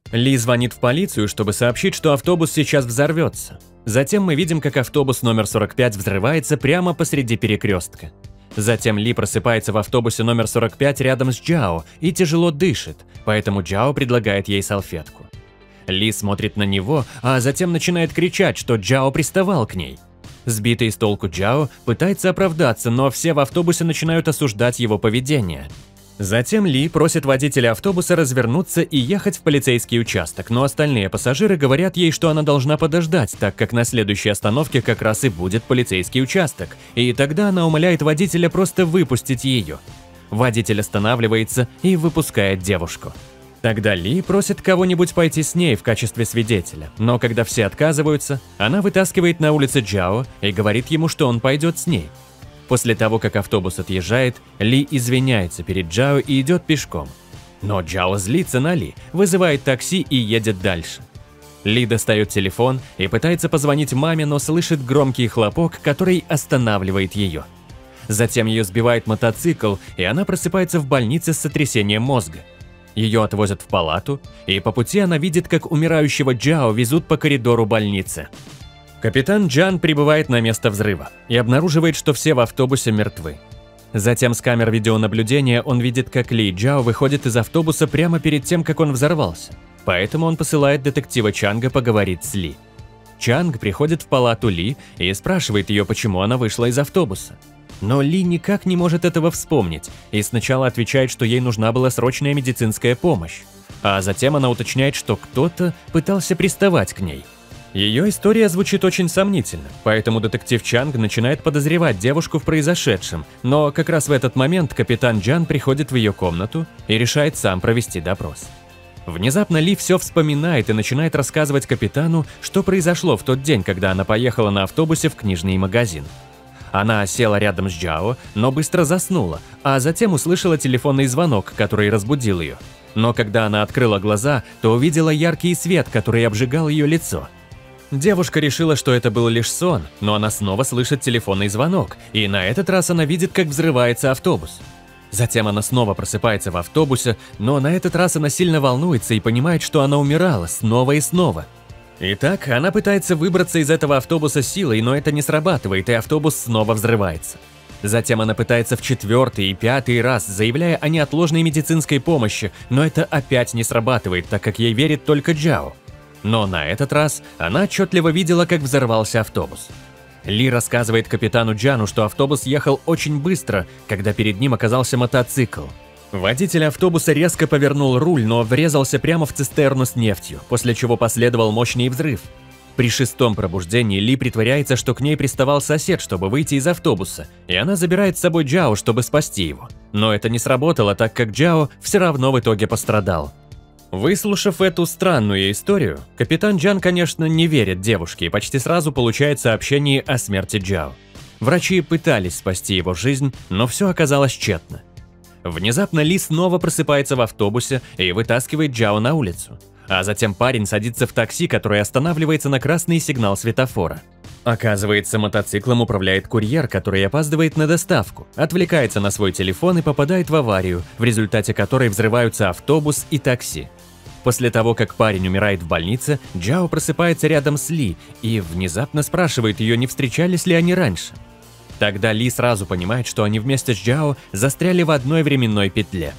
Ли звонит в полицию, чтобы сообщить, что автобус сейчас взорвется. Затем мы видим, как автобус номер 45 взрывается прямо посреди перекрестка. Затем Ли просыпается в автобусе номер 45 рядом с Джао и тяжело дышит, поэтому Джао предлагает ей салфетку. Ли смотрит на него, а затем начинает кричать, что Джао приставал к ней. Сбитый с толку Джао пытается оправдаться, но все в автобусе начинают осуждать его поведение. Затем Ли просит водителя автобуса развернуться и ехать в полицейский участок, но остальные пассажиры говорят ей, что она должна подождать, так как на следующей остановке как раз и будет полицейский участок, и тогда она умоляет водителя просто выпустить ее. Водитель останавливается и выпускает девушку. Тогда Ли просит кого-нибудь пойти с ней в качестве свидетеля, но когда все отказываются, она вытаскивает на улице Джао и говорит ему, что он пойдет с ней. После того, как автобус отъезжает, Ли извиняется перед Джао и идет пешком. Но Джао злится на Ли, вызывает такси и едет дальше. Ли достает телефон и пытается позвонить маме, но слышит громкий хлопок, который останавливает ее. Затем ее сбивает мотоцикл, и она просыпается в больнице с сотрясением мозга. Ее отвозят в палату, и по пути она видит, как умирающего Джао везут по коридору больницы. Капитан Джан прибывает на место взрыва и обнаруживает, что все в автобусе мертвы. Затем с камер видеонаблюдения он видит, как Ли Джао выходит из автобуса прямо перед тем, как он взорвался. Поэтому он посылает детектива Чанга поговорить с Ли. Чанг приходит в палату Ли и спрашивает ее, почему она вышла из автобуса. Но Ли никак не может этого вспомнить и сначала отвечает, что ей нужна была срочная медицинская помощь. А затем она уточняет, что кто-то пытался приставать к ней. Ее история звучит очень сомнительно, поэтому детектив Чанг начинает подозревать девушку в произошедшем, но как раз в этот момент капитан Джан приходит в ее комнату и решает сам провести допрос. Внезапно Ли все вспоминает и начинает рассказывать капитану, что произошло в тот день, когда она поехала на автобусе в книжный магазин. Она села рядом с Джао, но быстро заснула, а затем услышала телефонный звонок, который разбудил ее. Но когда она открыла глаза, то увидела яркий свет, который обжигал ее лицо. Девушка решила, что это был лишь сон, но она снова слышит телефонный звонок, и на этот раз она видит, как взрывается автобус. Затем она снова просыпается в автобусе, но на этот раз она сильно волнуется и понимает, что она умирала снова и снова. Итак, она пытается выбраться из этого автобуса силой, но это не срабатывает, и автобус снова взрывается. Затем она пытается в 4-й и 5-й раз, заявляя о неотложной медицинской помощи, но это опять не срабатывает, так как ей верит только Джао. Но на этот раз она отчетливо видела, как взорвался автобус. Ли рассказывает капитану Джану, что автобус ехал очень быстро, когда перед ним оказался мотоцикл. Водитель автобуса резко повернул руль, но врезался прямо в цистерну с нефтью, после чего последовал мощный взрыв. При 6-м пробуждении Ли притворяется, что к ней приставал сосед, чтобы выйти из автобуса, и она забирает с собой Джао, чтобы спасти его. Но это не сработало, так как Джао все равно в итоге пострадал. Выслушав эту странную историю, капитан Джан, конечно, не верит девушке и почти сразу получает сообщение о смерти Джао. Врачи пытались спасти его жизнь, но все оказалось тщетно. Внезапно Ли снова просыпается в автобусе и вытаскивает Джао на улицу. А затем парень садится в такси, которое останавливается на красный сигнал светофора. Оказывается, мотоциклом управляет курьер, который опаздывает на доставку, отвлекается на свой телефон и попадает в аварию, в результате которой взрываются автобус и такси. После того, как парень умирает в больнице, Джао просыпается рядом с Ли и внезапно спрашивает ее, не встречались ли они раньше. Тогда Ли сразу понимает, что они вместе с Джао застряли в одной временной петле.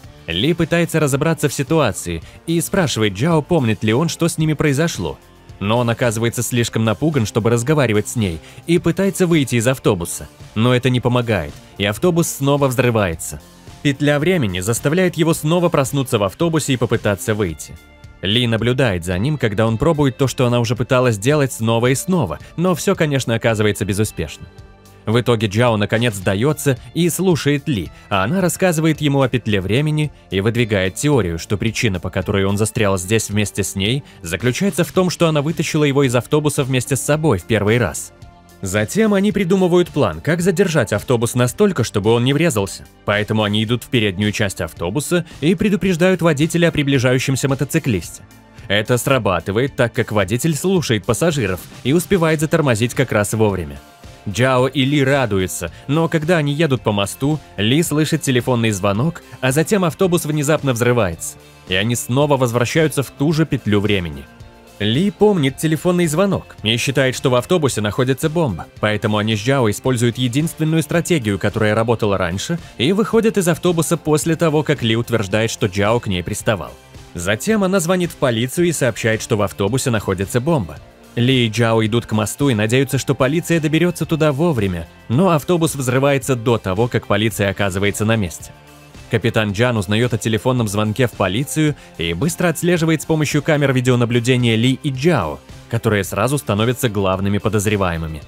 Ли пытается разобраться в ситуации и спрашивает Джао, помнит ли он, что с ними произошло. Но он оказывается слишком напуган, чтобы разговаривать с ней, и пытается выйти из автобуса. Но это не помогает, и автобус снова взрывается. Петля времени заставляет его снова проснуться в автобусе и попытаться выйти. Ли наблюдает за ним, когда он пробует то, что она уже пыталась делать снова и снова, но все, конечно, оказывается безуспешно. В итоге Джао наконец сдается и слушает Ли, а она рассказывает ему о петле времени и выдвигает теорию, что причина, по которой он застрял здесь вместе с ней, заключается в том, что она вытащила его из автобуса вместе с собой в первый раз. Затем они придумывают план, как задержать автобус настолько, чтобы он не врезался. Поэтому они идут в переднюю часть автобуса и предупреждают водителя о приближающемся мотоциклисте. Это срабатывает, так как водитель слушает пассажиров и успевает затормозить как раз вовремя. Джао и Ли радуются, но когда они едут по мосту, Ли слышит телефонный звонок, а затем автобус внезапно взрывается, и они снова возвращаются в ту же петлю времени. Ли помнит телефонный звонок и считает, что в автобусе находится бомба, поэтому они с Джао используют единственную стратегию, которая работала раньше, и выходят из автобуса после того, как Ли утверждает, что Джао к ней приставал. Затем она звонит в полицию и сообщает, что в автобусе находится бомба. Ли и Джао идут к мосту и надеются, что полиция доберется туда вовремя, но автобус взрывается до того, как полиция оказывается на месте. Капитан Джан узнает о телефонном звонке в полицию и быстро отслеживает с помощью камер видеонаблюдения Ли и Джао, которые сразу становятся главными подозреваемыми.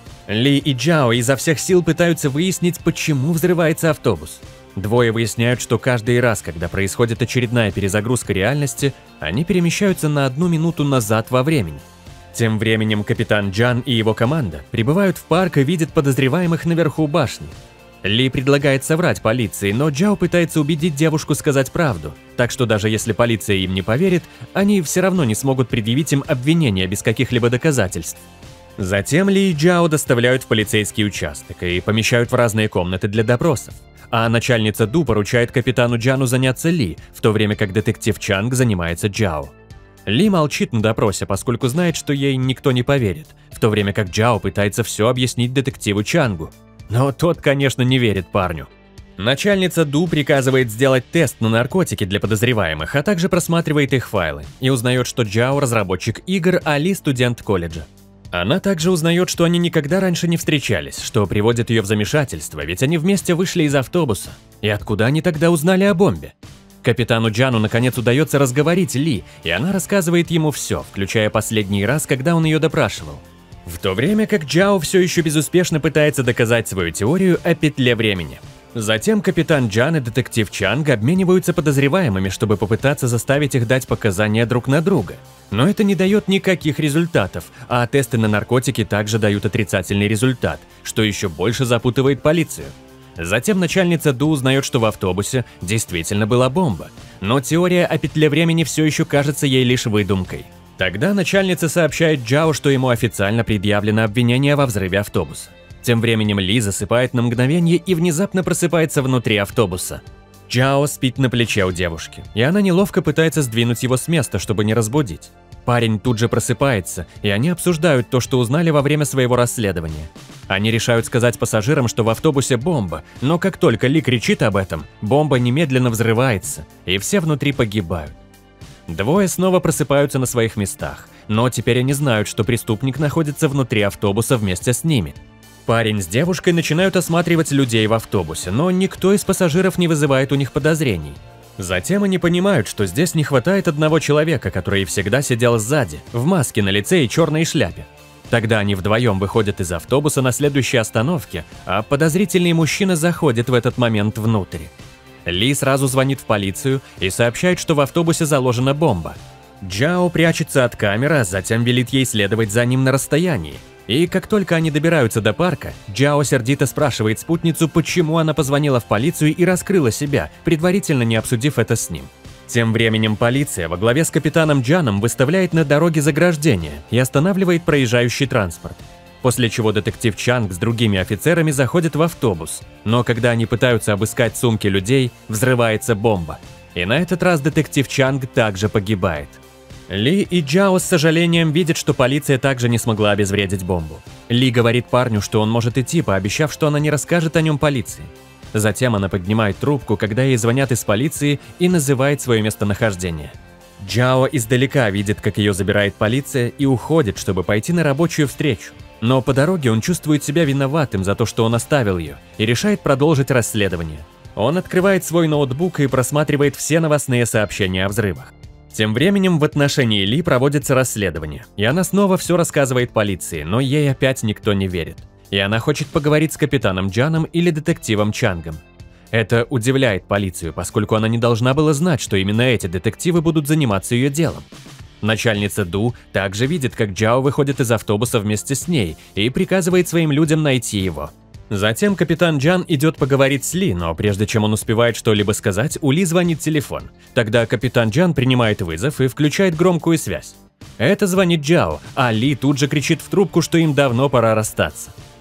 Ли и Джао изо всех сил пытаются выяснить, почему взрывается автобус. Двое выясняют, что каждый раз, когда происходит очередная перезагрузка реальности, они перемещаются на 1 минуту назад во времени. Тем временем капитан Джан и его команда прибывают в парк и видят подозреваемых наверху башни. Ли предлагает соврать полиции, но Джао пытается убедить девушку сказать правду, так что даже если полиция им не поверит, они все равно не смогут предъявить им обвинения без каких-либо доказательств. Затем Ли и Джао доставляют в полицейский участок и помещают в разные комнаты для допросов, а начальница Ду поручает капитану Джану заняться Ли, в то время как детектив Чанг занимается Джао. Ли молчит на допросе, поскольку знает, что ей никто не поверит, в то время как Джао пытается все объяснить детективу Чангу. Но тот, конечно, не верит парню. Начальница Ду приказывает сделать тест на наркотики для подозреваемых, а также просматривает их файлы, и узнает, что Джао – разработчик игр, а Ли – студент колледжа. Она также узнает, что они никогда раньше не встречались, что приводит ее в замешательство, ведь они вместе вышли из автобуса. И откуда они тогда узнали о бомбе? Капитану Джану наконец удается разговорить Ли, и она рассказывает ему все, включая последний раз, когда он ее допрашивал. В то время как Джао все еще безуспешно пытается доказать свою теорию о петле времени. Затем капитан Джан и детектив Чанг обмениваются подозреваемыми, чтобы попытаться заставить их дать показания друг на друга. Но это не дает никаких результатов, а тесты на наркотики также дают отрицательный результат, что еще больше запутывает полицию. Затем начальница Ду узнает, что в автобусе действительно была бомба, но теория о петле времени все еще кажется ей лишь выдумкой. Тогда начальница сообщает Джао, что ему официально предъявлено обвинение во взрыве автобуса. Тем временем Ли засыпает на мгновение и внезапно просыпается внутри автобуса. Джао спит на плече у девушки, и она неловко пытается сдвинуть его с места, чтобы не разбудить. Парень тут же просыпается, и они обсуждают то, что узнали во время своего расследования. Они решают сказать пассажирам, что в автобусе бомба, но как только Ли кричит об этом, бомба немедленно взрывается, и все внутри погибают. Двое снова просыпаются на своих местах, но теперь они знают, что преступник находится внутри автобуса вместе с ними. Парень с девушкой начинают осматривать людей в автобусе, но никто из пассажиров не вызывает у них подозрений. Затем они понимают, что здесь не хватает одного человека, который всегда сидел сзади, в маске на лице и черной шляпе. Тогда они вдвоем выходят из автобуса на следующей остановке, а подозрительный мужчина заходит в этот момент внутрь. Ли сразу звонит в полицию и сообщает, что в автобусе заложена бомба. Джао прячется от камеры, а затем велит ей следовать за ним на расстоянии. И как только они добираются до парка, Джао сердито спрашивает спутницу, почему она позвонила в полицию и раскрыла себя, предварительно не обсудив это с ним. Тем временем полиция во главе с капитаном Джаном выставляет на дороге заграждение и останавливает проезжающий транспорт. После чего детектив Чанг с другими офицерами заходит в автобус, но когда они пытаются обыскать сумки людей, взрывается бомба. И на этот раз детектив Чанг также погибает. Ли и Джао с сожалением видят, что полиция также не смогла обезвредить бомбу. Ли говорит парню, что он может идти, пообещав, что она не расскажет о нем полиции. Затем она поднимает трубку, когда ей звонят из полиции, и называет свое местонахождение. Джао издалека видит, как ее забирает полиция, и уходит, чтобы пойти на рабочую встречу. Но по дороге он чувствует себя виноватым за то, что он оставил ее, и решает продолжить расследование. Он открывает свой ноутбук и просматривает все новостные сообщения о взрывах. Тем временем в отношении Ли проводится расследование, и она снова все рассказывает полиции, но ей опять никто не верит. И она хочет поговорить с капитаном Джаном или детективом Чангом. Это удивляет полицию, поскольку она не должна была знать, что именно эти детективы будут заниматься ее делом. Начальница Ду также видит, как Джао выходит из автобуса вместе с ней и приказывает своим людям найти его. Затем капитан Джан идет поговорить с Ли, но прежде чем он успевает что-либо сказать, у Ли звонит телефон. Тогда капитан Джан принимает вызов и включает громкую связь. Это звонит Джао, а Ли тут же кричит в трубку, что им давно пора расстаться.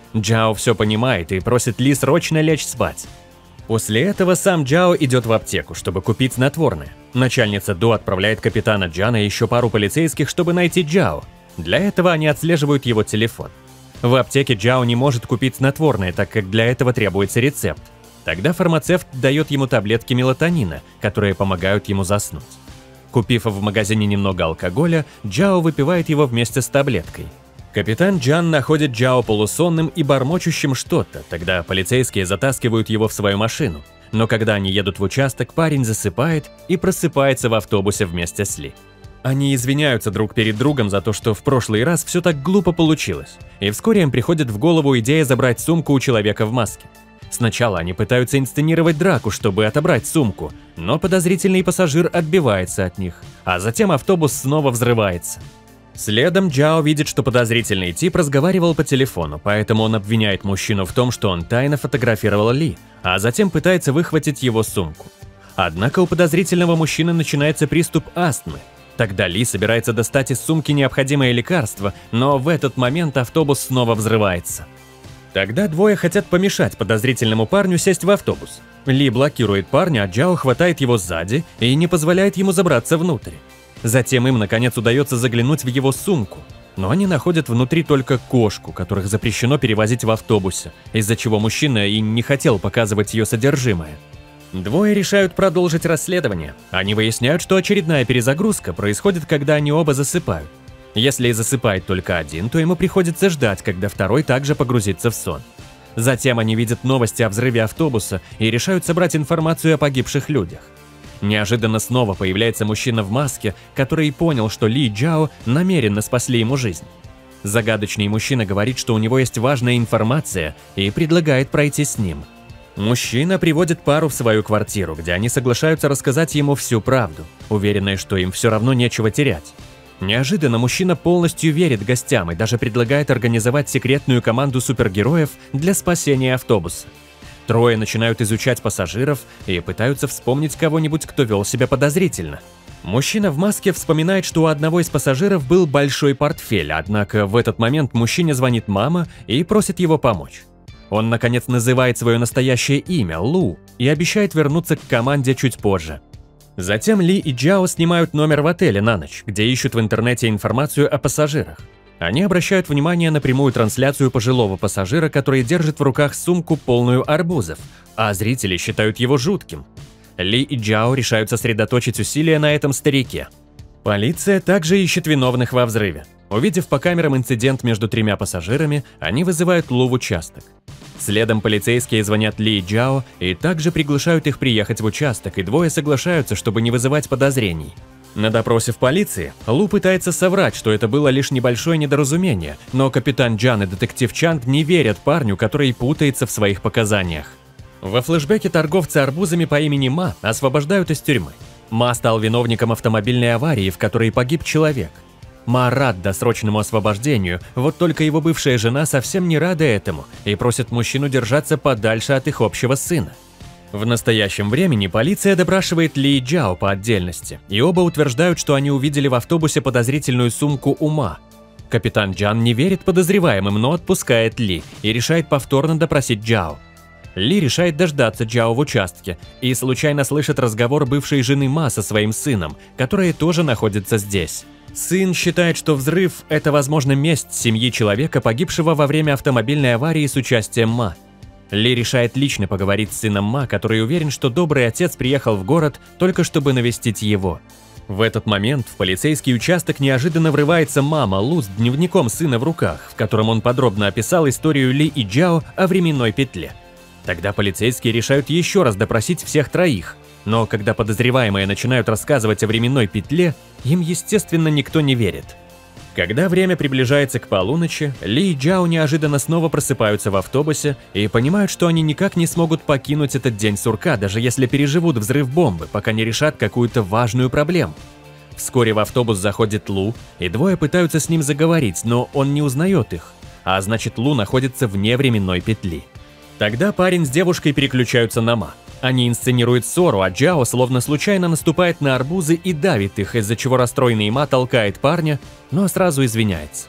Джао все понимает и просит Ли срочно лечь спать. После этого сам Джао идет в аптеку, чтобы купить снотворное. Начальница До отправляет капитана Джана и еще пару полицейских, чтобы найти Джао. Для этого они отслеживают его телефон. В аптеке Джао не может купить снотворное, так как для этого требуется рецепт. Тогда фармацевт дает ему таблетки мелатонина, которые помогают ему заснуть. Купив в магазине немного алкоголя, Джао выпивает его вместе с таблеткой. Капитан Джан находит Джао полусонным и бормочущим что-то, тогда полицейские затаскивают его в свою машину. Но когда они едут в участок, парень засыпает и просыпается в автобусе вместе с Ли. Они извиняются друг перед другом за то, что в прошлый раз все так глупо получилось, и вскоре им приходит в голову идея забрать сумку у человека в маске. Сначала они пытаются инсценировать драку, чтобы отобрать сумку, но подозрительный пассажир отбивается от них, а затем автобус снова взрывается. Следом Джао видит, что подозрительный тип разговаривал по телефону, поэтому он обвиняет мужчину в том, что он тайно фотографировал Ли, а затем пытается выхватить его сумку. Однако у подозрительного мужчины начинается приступ астмы. Тогда Ли собирается достать из сумки необходимое лекарство, но в этот момент автобус снова взрывается. Тогда двое хотят помешать подозрительному парню сесть в автобус. Ли блокирует парня, а Джао хватает его сзади и не позволяет ему забраться внутрь. Затем им, наконец, удается заглянуть в его сумку, но они находят внутри только кошку, которых запрещено перевозить в автобусе, из-за чего мужчина и не хотел показывать ее содержимое. Двое решают продолжить расследование. Они выясняют, что очередная перезагрузка происходит, когда они оба засыпают. Если засыпает только один, то ему приходится ждать, когда второй также погрузится в сон. Затем они видят новости о взрыве автобуса и решают собрать информацию о погибших людях. Неожиданно снова появляется мужчина в маске, который понял, что Ли и Джао намеренно спасли ему жизнь. Загадочный мужчина говорит, что у него есть важная информация и предлагает пройти с ним. Мужчина приводит пару в свою квартиру, где они соглашаются рассказать ему всю правду, уверенные, что им все равно нечего терять. Неожиданно мужчина полностью верит гостям и даже предлагает организовать секретную команду супергероев для спасения автобуса. Трое начинают изучать пассажиров и пытаются вспомнить кого-нибудь, кто вел себя подозрительно. Мужчина в маске вспоминает, что у одного из пассажиров был большой портфель, однако в этот момент мужчине звонит мама и просит его помочь. Он, наконец, называет свое настоящее имя – Лу, и обещает вернуться к команде чуть позже. Затем Ли и Джао снимают номер в отеле на ночь, где ищут в интернете информацию о пассажирах. Они обращают внимание на прямую трансляцию пожилого пассажира, который держит в руках сумку, полную арбузов, а зрители считают его жутким. Ли и Джао решают сосредоточить усилия на этом старике. Полиция также ищет виновных во взрыве. Увидев по камерам инцидент между тремя пассажирами, они вызывают Лу в участок. Следом полицейские звонят Ли и Джао и также приглашают их приехать в участок, и двое соглашаются, чтобы не вызывать подозрений. На допросе в полиции Лу пытается соврать, что это было лишь небольшое недоразумение, но капитан Джан и детектив Чанг не верят парню, который путается в своих показаниях. Во флешбеке торговца арбузами по имени Ма освобождают из тюрьмы. Ма стал виновником автомобильной аварии, в которой погиб человек. Ма рад досрочному освобождению, вот только его бывшая жена совсем не рада этому и просит мужчину держаться подальше от их общего сына. В настоящем времени полиция допрашивает Ли и Джао по отдельности, и оба утверждают, что они увидели в автобусе подозрительную сумку у Ма. Капитан Джан не верит подозреваемым, но отпускает Ли и решает повторно допросить Джао. Ли решает дождаться Джао в участке и случайно слышит разговор бывшей жены Ма со своим сыном, который тоже находится здесь. Сын считает, что взрыв – это, возможно, месть семьи человека, погибшего во время автомобильной аварии с участием Ма. Ли решает лично поговорить с сыном Ма, который уверен, что добрый отец приехал в город только чтобы навестить его. В этот момент в полицейский участок неожиданно врывается мама Лу с дневником сына в руках, в котором он подробно описал историю Ли и Джао о временной петле. Тогда полицейские решают еще раз допросить всех троих, но когда подозреваемые начинают рассказывать о временной петле, им, естественно, никто не верит. Когда время приближается к полуночи, Ли и Джао неожиданно снова просыпаются в автобусе и понимают, что они никак не смогут покинуть этот день сурка, даже если переживут взрыв бомбы, пока не решат какую-то важную проблему. Вскоре в автобус заходит Лу, и двое пытаются с ним заговорить, но он не узнает их, а значит, Лу находится вне временной петли. Тогда парень с девушкой переключаются на Ма. Они инсценируют ссору, а Джао словно случайно наступает на арбузы и давит их, из-за чего расстроенный Ма толкает парня, но сразу извиняется.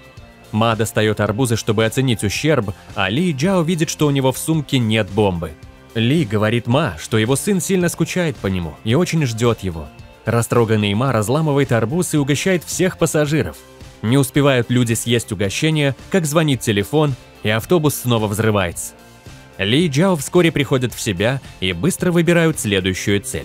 Ма достает арбузы, чтобы оценить ущерб, а Ли Джао видит, что у него в сумке нет бомбы. Ли говорит Ма, что его сын сильно скучает по нему и очень ждет его. Растроганный Ма разламывает арбуз и угощает всех пассажиров. Не успевают люди съесть угощение, как звонит телефон, и автобус снова взрывается. Ли и Джао вскоре приходят в себя и быстро выбирают следующую цель.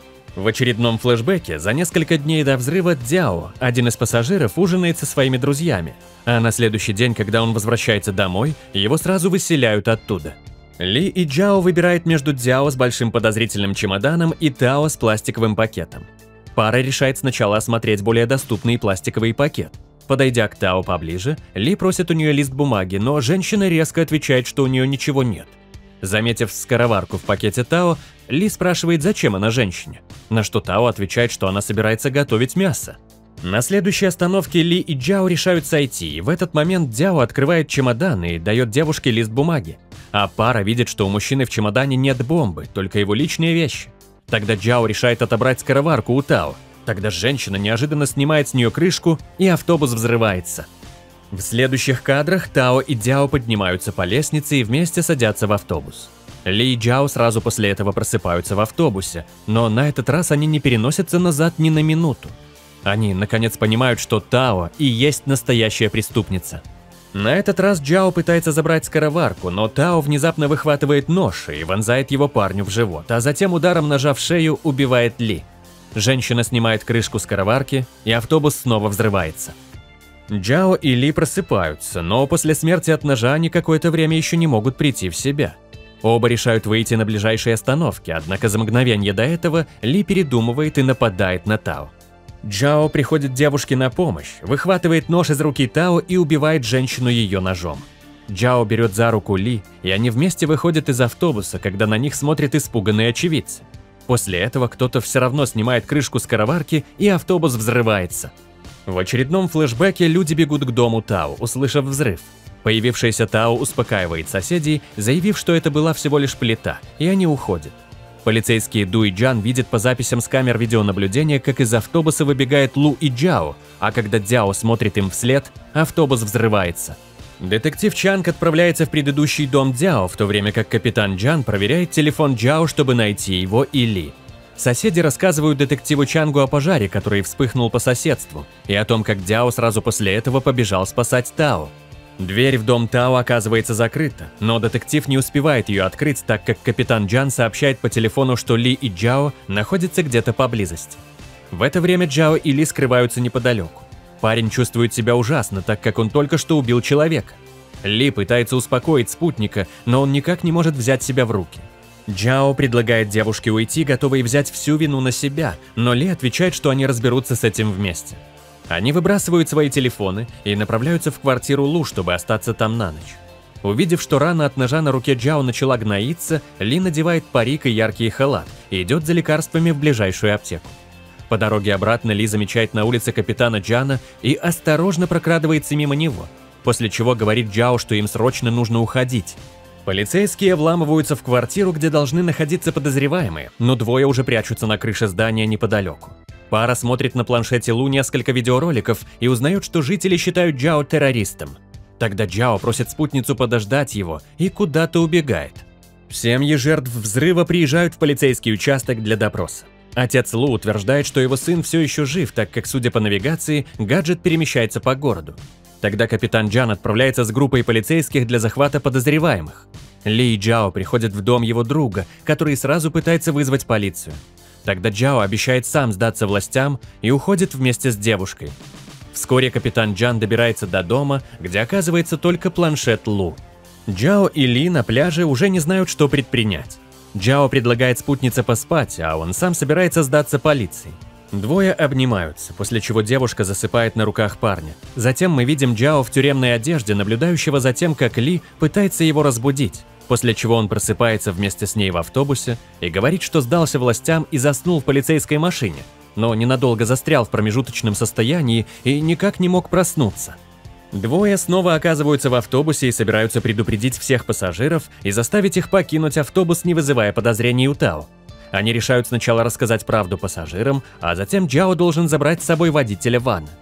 В очередном флешбеке за несколько дней до взрыва Дзяо, один из пассажиров, ужинает со своими друзьями, а на следующий день, когда он возвращается домой, его сразу выселяют оттуда. Ли и Джао выбирают между Дзяо с большим подозрительным чемоданом и Тао с пластиковым пакетом. Пара решает сначала осмотреть более доступный пластиковый пакет. Подойдя к Тао поближе, Ли просит у нее лист бумаги, но женщина резко отвечает, что у нее ничего нет. Заметив скороварку в пакете Тао, Ли спрашивает, зачем она женщине, на что Тао отвечает, что она собирается готовить мясо. На следующей остановке Ли и Джао решают сойти, и в этот момент Дзяо открывает чемодан и дает девушке лист бумаги. А пара видит, что у мужчины в чемодане нет бомбы, только его личные вещи. Тогда Джао решает отобрать скороварку у Тао. Тогда женщина неожиданно снимает с нее крышку, и автобус взрывается. В следующих кадрах Тао и Дзяо поднимаются по лестнице и вместе садятся в автобус. Ли и Джао сразу после этого просыпаются в автобусе, но на этот раз они не переносятся назад ни на минуту. Они, наконец, понимают, что Тао и есть настоящая преступница. На этот раз Джао пытается забрать скороварку, но Тао внезапно выхватывает нож и вонзает его парню в живот, а затем ударом ножа в шею убивает Ли. Женщина снимает крышку скороварки, и автобус снова взрывается. Джао и Ли просыпаются, но после смерти от ножа они какое-то время еще не могут прийти в себя. Оба решают выйти на ближайшей остановке, однако за мгновение до этого Ли передумывает и нападает на Тао. Джао приходит девушке на помощь, выхватывает нож из руки Тао и убивает женщину ее ножом. Джао берет за руку Ли, и они вместе выходят из автобуса, когда на них смотрят испуганные очевидцы. После этого кто-то все равно снимает крышку скороварки, и автобус взрывается. В очередном флешбеке люди бегут к дому Тао, услышав взрыв. Появившаяся Тао успокаивает соседей, заявив, что это была всего лишь плита, и они уходят. Полицейские Ду и Джан видят по записям с камер видеонаблюдения, как из автобуса выбегает Лу и Джао, а когда Дзяо смотрит им вслед, автобус взрывается. Детектив Чанг отправляется в предыдущий дом Дзяо, в то время как капитан Джан проверяет телефон Джао, чтобы найти его и Ли. Соседи рассказывают детективу Чангу о пожаре, который вспыхнул по соседству, и о том, как Дзяо сразу после этого побежал спасать Тао. Дверь в дом Тао оказывается закрыта, но детектив не успевает ее открыть, так как капитан Джан сообщает по телефону, что Ли и Джао находятся где-то поблизости. В это время Джао и Ли скрываются неподалеку. Парень чувствует себя ужасно, так как он только что убил человека. Ли пытается успокоить спутника, но он никак не может взять себя в руки. Джао предлагает девушке уйти, готовой взять всю вину на себя, но Ли отвечает, что они разберутся с этим вместе. Они выбрасывают свои телефоны и направляются в квартиру Лу, чтобы остаться там на ночь. Увидев, что рана от ножа на руке Джао начала гноиться, Ли надевает парик и яркий халат и идет за лекарствами в ближайшую аптеку. По дороге обратно Ли замечает на улице капитана Джана и осторожно прокрадывается мимо него, после чего говорит Джао, что им срочно нужно уходить. Полицейские вламываются в квартиру, где должны находиться подозреваемые, но двое уже прячутся на крыше здания неподалеку. Пара смотрит на планшете Лу несколько видеороликов и узнает, что жители считают Джао террористом. Тогда Джао просит спутницу подождать его и куда-то убегает. Семьи жертв взрыва приезжают в полицейский участок для допроса. Отец Лу утверждает, что его сын все еще жив, так как, судя по навигации, гаджет перемещается по городу. Тогда капитан Джан отправляется с группой полицейских для захвата подозреваемых. Ли и Джао приходят в дом его друга, который сразу пытается вызвать полицию. Тогда Джао обещает сам сдаться властям и уходит вместе с девушкой. Вскоре капитан Джан добирается до дома, где оказывается только планшет Лу. Джао и Ли на пляже уже не знают, что предпринять. Джао предлагает спутнице поспать, а он сам собирается сдаться полиции. Двое обнимаются, после чего девушка засыпает на руках парня. Затем мы видим Джао в тюремной одежде, наблюдающего за тем, как Ли пытается его разбудить, после чего он просыпается вместе с ней в автобусе и говорит, что сдался властям и заснул в полицейской машине, но ненадолго застрял в промежуточном состоянии и никак не мог проснуться. Двое снова оказываются в автобусе и собираются предупредить всех пассажиров и заставить их покинуть автобус, не вызывая подозрений у Тао. Они решают сначала рассказать правду пассажирам, а затем Джао должен забрать с собой водителя вана.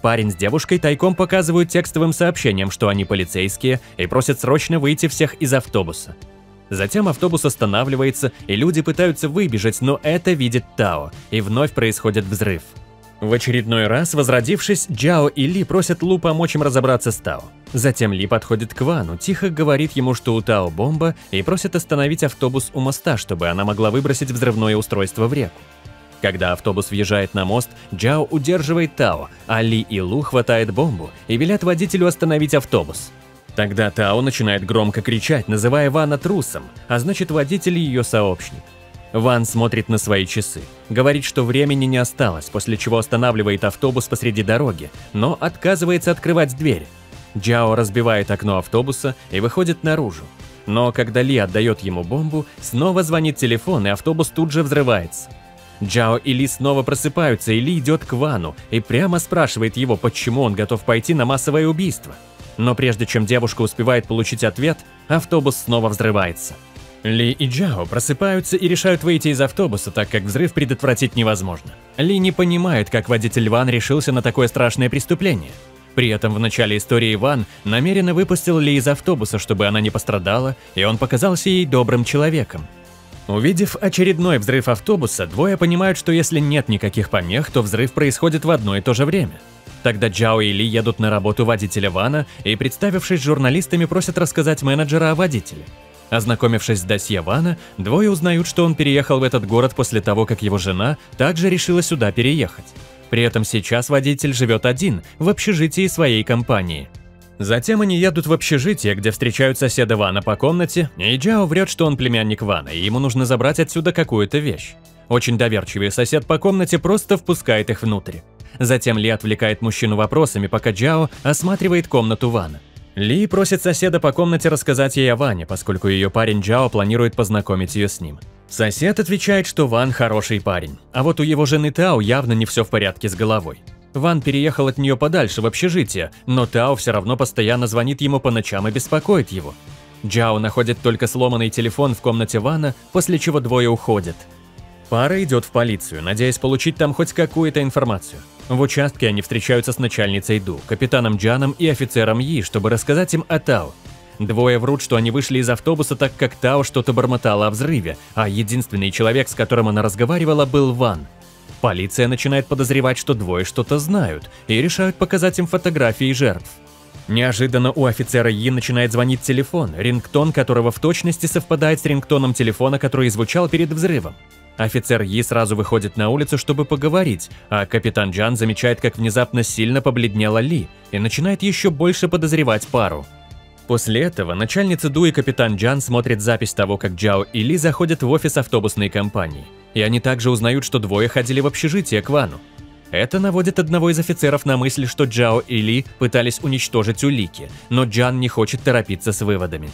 парень с девушкой тайком показывают текстовым сообщением, что они полицейские, и просят срочно выйти всех из автобуса. Затем автобус останавливается, и люди пытаются выбежать, но это видит Тао, и вновь происходит взрыв. В очередной раз, возродившись, Джао и Ли просят Лу помочь им разобраться с Тао. Затем Ли подходит к Вану, тихо говорит ему, что у Тао бомба, и просит остановить автобус у моста, чтобы она могла выбросить взрывное устройство в реку. Когда автобус въезжает на мост, Джао удерживает Тао, а Ли и Лу хватает бомбу и велят водителю остановить автобус. Тогда Тао начинает громко кричать, называя Вана трусом, а значит водитель ее сообщник. Ван смотрит на свои часы, говорит, что времени не осталось, после чего останавливает автобус посреди дороги, но отказывается открывать дверь. Джао разбивает окно автобуса и выходит наружу. Но когда Ли отдает ему бомбу, снова звонит телефон, и автобус тут же взрывается. Джао и Ли снова просыпаются, и Ли идет к Вану и прямо спрашивает его, почему он готов пойти на массовое убийство. Но прежде чем девушка успевает получить ответ, автобус снова взрывается. Ли и Джао просыпаются и решают выйти из автобуса, так как взрыв предотвратить невозможно. Ли не понимает, как водитель Ван решился на такое страшное преступление. При этом в начале истории Ван намеренно выпустил Ли из автобуса, чтобы она не пострадала, и он показался ей добрым человеком. Увидев очередной взрыв автобуса, двое понимают, что если нет никаких помех, то взрыв происходит в одно и то же время. Тогда Джао и Ли едут на работу водителя Вана и, представившись журналистами, просят рассказать менеджера о водителе. Ознакомившись с досье Вана, двое узнают, что он переехал в этот город после того, как его жена также решила сюда переехать. При этом сейчас водитель живет один, в общежитии своей компании. Затем они едут в общежитие, где встречают соседа Вана по комнате, и Джао врет, что он племянник Вана, и ему нужно забрать отсюда какую-то вещь. Очень доверчивый сосед по комнате просто впускает их внутрь. Затем Ли отвлекает мужчину вопросами, пока Джао осматривает комнату Вана. Ли просит соседа по комнате рассказать ей о Ване, поскольку ее парень Джао планирует познакомить ее с ним. Сосед отвечает, что Ван хороший парень, а вот у его жены Тао явно не все в порядке с головой. Ван переехал от нее подальше в общежитие, но Тао все равно постоянно звонит ему по ночам и беспокоит его. Джао находит только сломанный телефон в комнате Вана, после чего двое уходят. Пара идет в полицию, надеясь получить там хоть какую-то информацию. В участке они встречаются с начальницей Ду, капитаном Джаном и офицером Yi, чтобы рассказать им о Тао. Двое врут, что они вышли из автобуса, так как Тао что-то бормотала о взрыве, а единственный человек, с которым она разговаривала, был Ван. Полиция начинает подозревать, что двое что-то знают, и решают показать им фотографии жертв. Неожиданно у офицера Yi начинает звонить телефон, рингтон которого в точности совпадает с рингтоном телефона, который звучал перед взрывом. Офицер Yi сразу выходит на улицу, чтобы поговорить, а капитан Джан замечает, как внезапно сильно побледнела Ли, и начинает еще больше подозревать пару. После этого начальница Ду и капитан Джан смотрят запись того, как Джао и Ли заходят в офис автобусной компании, и они также узнают, что двое ходили в общежитие к Вану. Это наводит одного из офицеров на мысль, что Джао и Ли пытались уничтожить улики, но Джан не хочет торопиться с выводами.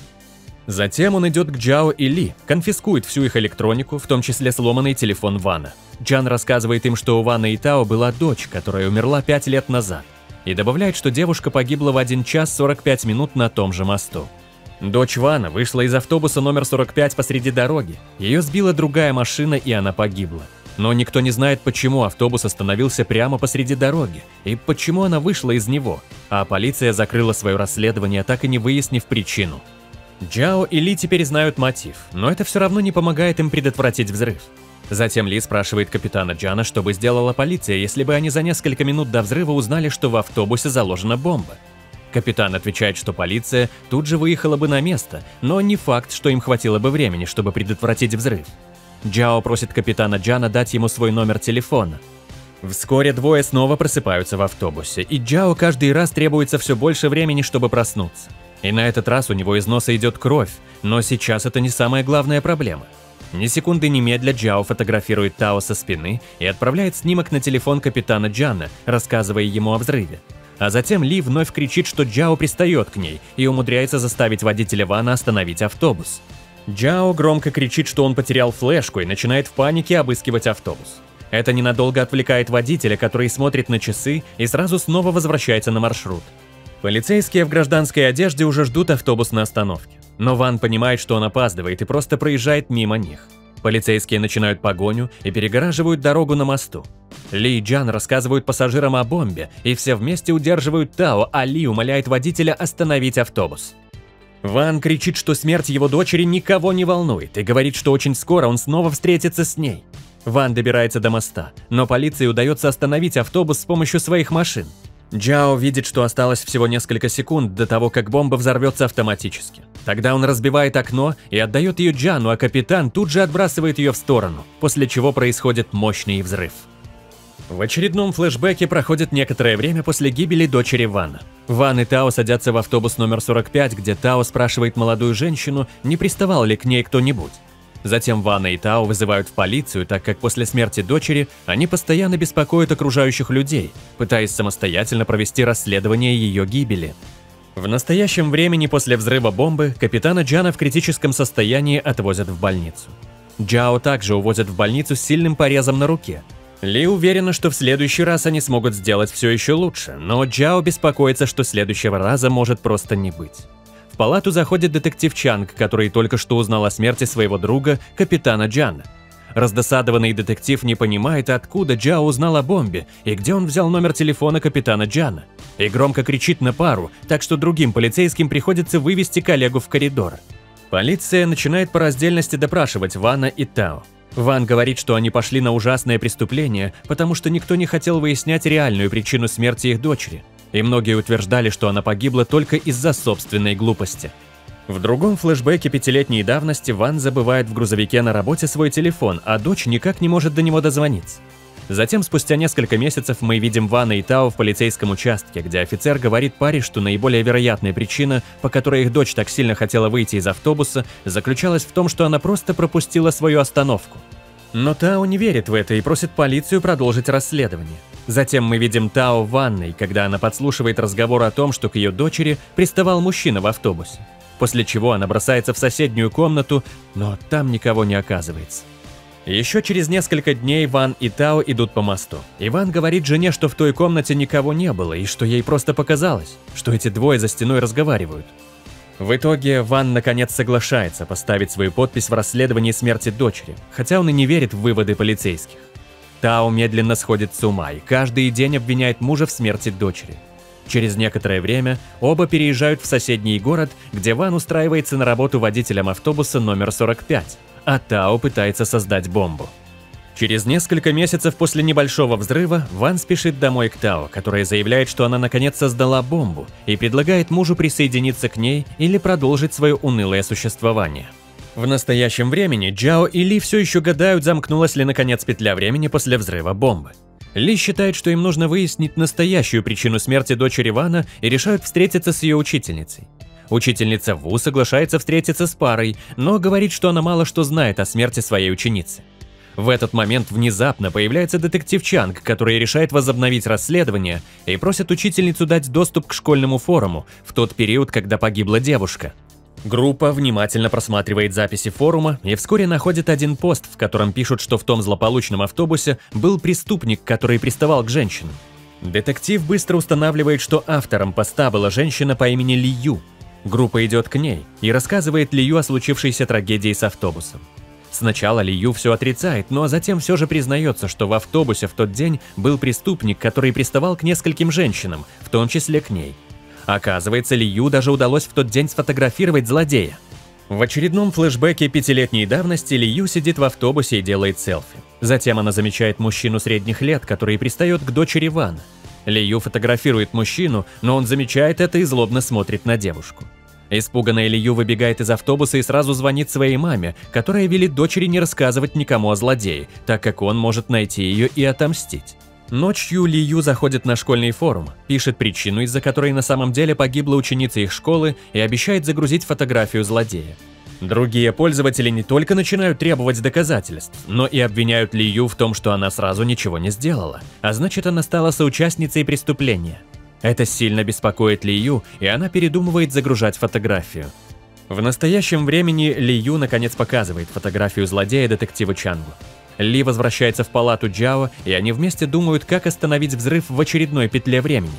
Затем он идет к Джао и Ли, конфискует всю их электронику, в том числе сломанный телефон Вана. Джан рассказывает им, что у Вана и Тао была дочь, которая умерла 5 лет назад, и добавляет, что девушка погибла в 1 час 45 минут на том же мосту. Дочь Вана вышла из автобуса номер 45 посреди дороги, ее сбила другая машина, и она погибла. Но никто не знает, почему автобус остановился прямо посреди дороги, и почему она вышла из него, а полиция закрыла свое расследование, так и не выяснив причину. Джао и Ли теперь знают мотив, но это все равно не помогает им предотвратить взрыв. Затем Ли спрашивает капитана Джана, что бы сделала полиция, если бы они за несколько минут до взрыва узнали, что в автобусе заложена бомба. Капитан отвечает, что полиция тут же выехала бы на место, но не факт, что им хватило бы времени, чтобы предотвратить взрыв. Джао просит капитана Джана дать ему свой номер телефона. Вскоре двое снова просыпаются в автобусе, и Джао каждый раз требуется все больше времени, чтобы проснуться. И на этот раз у него из носа идет кровь, но сейчас это не самая главная проблема. Ни секунды немедля Джао фотографирует Тао со спины и отправляет снимок на телефон капитана Джана, рассказывая ему о взрыве. А затем Ли вновь кричит, что Джао пристает к ней и умудряется заставить водителя Вана остановить автобус. Джао громко кричит, что он потерял флешку, и начинает в панике обыскивать автобус. Это ненадолго отвлекает водителя, который смотрит на часы и сразу снова возвращается на маршрут. Полицейские в гражданской одежде уже ждут автобус на остановке. Но Ван понимает, что он опаздывает, и просто проезжает мимо них. Полицейские начинают погоню и перегораживают дорогу на мосту. Ли и Джан рассказывают пассажирам о бомбе, и все вместе удерживают Тао, а Ли умоляет водителя остановить автобус. Ван кричит, что смерть его дочери никого не волнует, и говорит, что очень скоро он снова встретится с ней. Ван добирается до моста, но полиции удается остановить автобус с помощью своих машин. Джао видит, что осталось всего несколько секунд до того, как бомба взорвется автоматически. Тогда он разбивает окно и отдает ее Джану, а капитан тут же отбрасывает ее в сторону, после чего происходит мощный взрыв. В очередном флешбеке проходит некоторое время после гибели дочери Вана. Ван и Тао садятся в автобус номер 45, где Тао спрашивает молодую женщину, не приставал ли к ней кто-нибудь. Затем Вана и Тао вызывают в полицию, так как после смерти дочери они постоянно беспокоят окружающих людей, пытаясь самостоятельно провести расследование ее гибели. В настоящем времени после взрыва бомбы капитана Джана в критическом состоянии отвозят в больницу. Джао также увозят в больницу с сильным порезом на руке. Ли уверена, что в следующий раз они смогут сделать все еще лучше, но Джао беспокоится, что следующего раза может просто не быть. В палату заходит детектив Чанг, который только что узнал о смерти своего друга, капитана Джана. Раздосадованный детектив не понимает, откуда Джао узнал о бомбе и где он взял номер телефона капитана Джана. И громко кричит на пару, так что другим полицейским приходится вывести коллегу в коридор. Полиция начинает по раздельности допрашивать Вана и Тао. Ван говорит, что они пошли на ужасное преступление, потому что никто не хотел выяснять реальную причину смерти их дочери. И многие утверждали, что она погибла только из-за собственной глупости. В другом флешбеке 5-летней давности Ван забывает в грузовике на работе свой телефон, а дочь никак не может до него дозвониться. Затем, спустя несколько месяцев, мы видим Вана и Тао в полицейском участке, где офицер говорит паре, что наиболее вероятная причина, по которой их дочь так сильно хотела выйти из автобуса, заключалась в том, что она просто пропустила свою остановку. Но Тао не верит в это и просит полицию продолжить расследование. Затем мы видим Тао в ванной, когда она подслушивает разговор о том, что к ее дочери приставал мужчина в автобусе. После чего она бросается в соседнюю комнату, но там никого не оказывается. Еще через несколько дней Ван и Тао идут по мосту. И Ван говорит жене, что в той комнате никого не было, и что ей просто показалось, что эти двое за стеной разговаривают. В итоге Ван наконец соглашается поставить свою подпись в расследовании смерти дочери, хотя он и не верит в выводы полицейских. Тао медленно сходит с ума и каждый день обвиняет мужа в смерти дочери. Через некоторое время оба переезжают в соседний город, где Ван устраивается на работу водителем автобуса номер 45. А Тао пытается создать бомбу. Через несколько месяцев после небольшого взрыва Ван спешит домой к Тао, которая заявляет, что она наконец создала бомбу и предлагает мужу присоединиться к ней или продолжить свое унылое существование. В настоящем времени Джао и Ли все еще гадают, замкнулась ли наконец петля времени после взрыва бомбы. Ли считает, что им нужно выяснить настоящую причину смерти дочери Вана и решают встретиться с ее учительницей. Учительница Ву соглашается встретиться с парой, но говорит, что она мало что знает о смерти своей ученицы. В этот момент внезапно появляется детектив Чанг, который решает возобновить расследование и просит учительницу дать доступ к школьному форуму в тот период, когда погибла девушка. Группа внимательно просматривает записи форума и вскоре находит один пост, в котором пишут, что в том злополучном автобусе был преступник, который приставал к женщинам. Детектив быстро устанавливает, что автором поста была женщина по имени Ли Ю. Группа идет к ней и рассказывает Ли Ю о случившейся трагедии с автобусом. Сначала Ли Ю все отрицает, но затем все же признается, что в автобусе в тот день был преступник, который приставал к нескольким женщинам, в том числе к ней. Оказывается, Ли Ю даже удалось в тот день сфотографировать злодея. В очередном флешбеке 5-летней давности Ли Ю сидит в автобусе и делает селфи. Затем она замечает мужчину средних лет, который пристает к дочери Вана. Ли Ю фотографирует мужчину, но он замечает это и злобно смотрит на девушку. Испуганная Ли Ю выбегает из автобуса и сразу звонит своей маме, которая велит дочери не рассказывать никому о злодее, так как он может найти ее и отомстить. Ночью Ли Ю заходит на школьный форум, пишет причину, из-за которой на самом деле погибла ученица их школы, и обещает загрузить фотографию злодея. Другие пользователи не только начинают требовать доказательств, но и обвиняют Ли Ю в том, что она сразу ничего не сделала, а значит, она стала соучастницей преступления. Это сильно беспокоит Ли Ю, и она передумывает загружать фотографию. В настоящем времени Ли Ю наконец показывает фотографию злодея детективу Чангу. Ли возвращается в палату Джао, и они вместе думают, как остановить взрыв в очередной петле времени.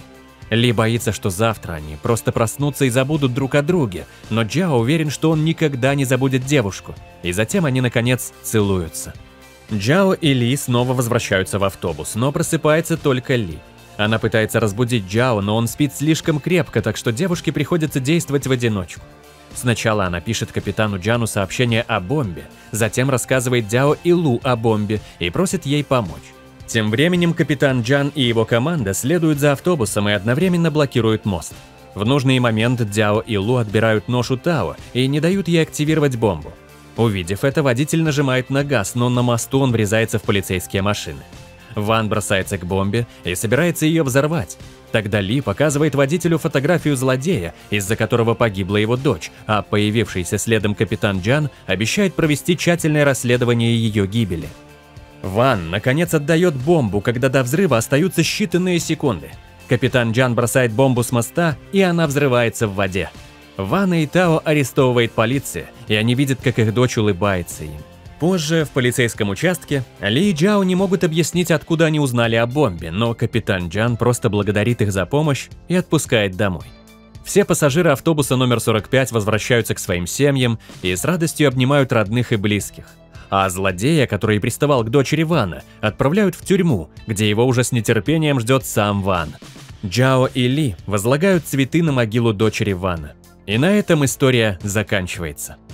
Ли боится, что завтра они просто проснутся и забудут друг о друге, но Джао уверен, что он никогда не забудет девушку, и затем они, наконец, целуются. Джао и Ли снова возвращаются в автобус, но просыпается только Ли. Она пытается разбудить Джао, но он спит слишком крепко, так что девушке приходится действовать в одиночку. Сначала она пишет капитану Джану сообщение о бомбе, затем рассказывает Дзяо и Лу о бомбе и просит ей помочь. Тем временем капитан Джан и его команда следуют за автобусом и одновременно блокируют мост. В нужный момент Дзяо и Лу отбирают нож у Тао и не дают ей активировать бомбу. Увидев это, водитель нажимает на газ, но на мосту он врезается в полицейские машины. Ван бросается к бомбе и собирается ее взорвать. Тогда Ли показывает водителю фотографию злодея, из-за которого погибла его дочь, а появившийся следом капитан Джан обещает провести тщательное расследование ее гибели. Ван, наконец, отдает бомбу, когда до взрыва остаются считанные секунды. Капитан Джан бросает бомбу с моста, и она взрывается в воде. Вана и Тао арестовывает полиция, и они видят, как их дочь улыбается им. Позже, в полицейском участке, Ли и Джао не могут объяснить, откуда они узнали о бомбе, но капитан Джан просто благодарит их за помощь и отпускает домой. Все пассажиры автобуса номер 45 возвращаются к своим семьям и с радостью обнимают родных и близких. А злодея, который приставал к дочери Вана, отправляют в тюрьму, где его уже с нетерпением ждет сам Ван. Джао и Ли возлагают цветы на могилу дочери Вана. И на этом история заканчивается.